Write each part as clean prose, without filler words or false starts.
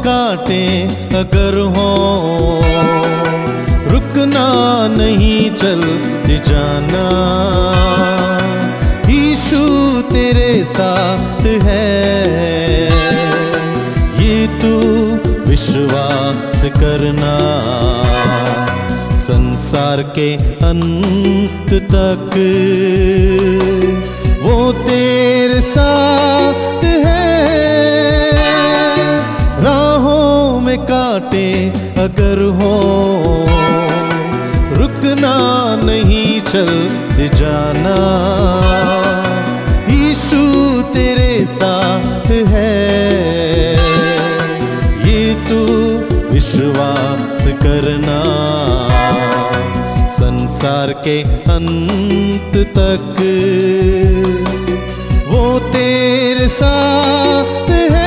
कांटे अगर हो, रुकना नहीं चल जाना। यीशु तेरे साथ है, ये तू विश्वास करना। संसार के अंत तक वो तेरे साथ है। राहों में कांटे अगर हो, रुकना नहीं चल जाना। यीशु तेरे साथ है, ये तू विश्वास करना। संसार के अंत तक वो तेरे साथ है।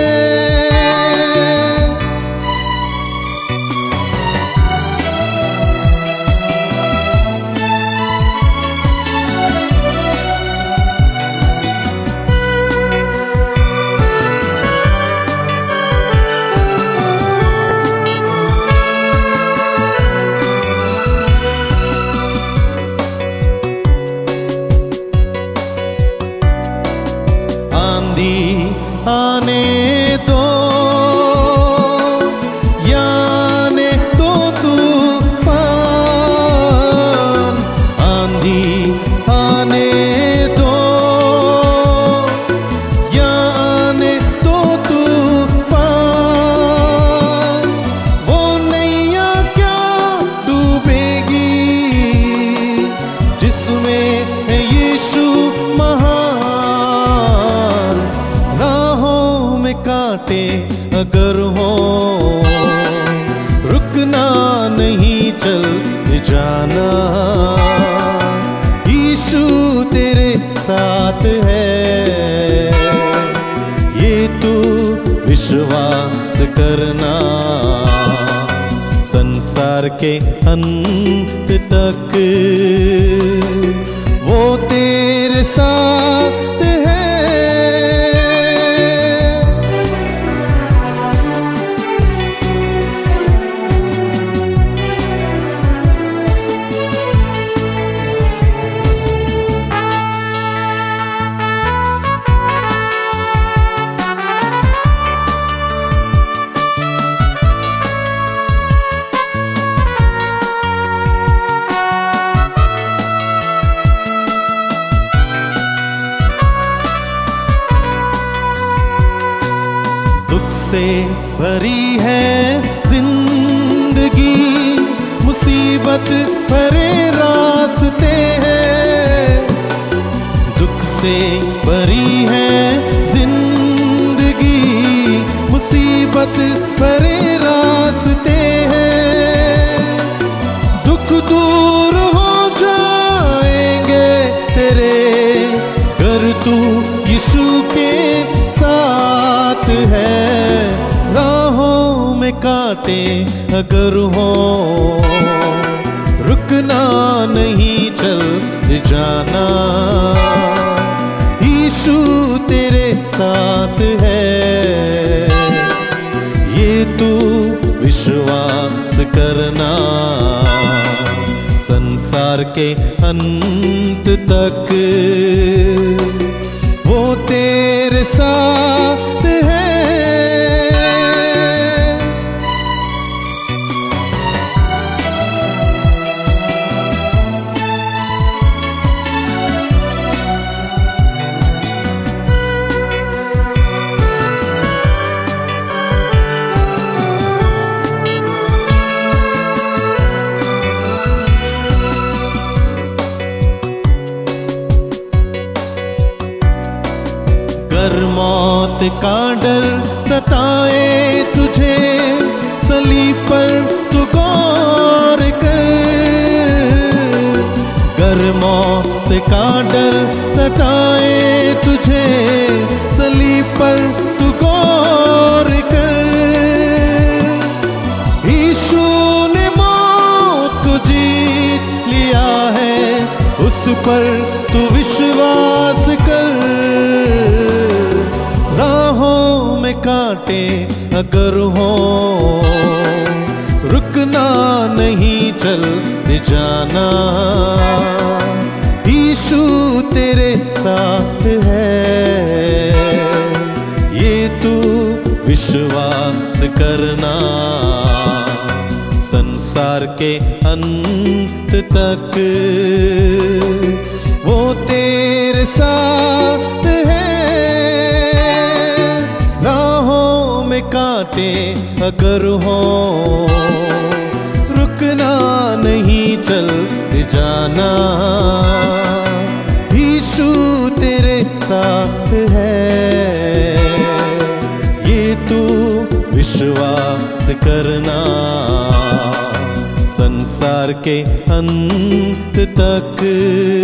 आने दो याने दो तूफान, आंधी आने दो याने दो तूफान। वो नैया क्या डूबेगी जिसमें है यीशु महान। कांटे अगर हो, रुकना नहीं चल जाना। यीशु तेरे साथ है, ये तू विश्वास करना। संसार के अंत तक वो तेरे साथ है। से भरी है जिंदगी, मुसीबत भरे रास्ते हैं। दुख से भरी है जिंदगी, मुसीबत भरे रास्ते हैं। दुख दूर हो जाएंगे तेरे घर तू यीशु के साथ है। राहों में कांटे अगर हो, रुकना नहीं चल जाना। यीशु तेरे साथ है, ये तू विश्वास करना। संसार के अंत तक वो तेरे साथ है। अगर मौत का डर सताए तुझे, सलीब पर तू गौर कर। अगर मौत का डर सताए तुझे, सलीब पर तू गौर कर। यीशु ने मौत को जीत लिया है, उस पर तू विश्वास कर। राहों में कांटे अगर हो, रुकना नहीं चल जाना। यीशु तेरे साथ है, ये तू विश्वास करना। संसार के अंत तक वो तेरे साथ है। राहों में कांटे अगर हो, रुकना नहीं चल जाना। यीशु तेरे साथ है, ये तू विश्वास करना। संसार के अंत तक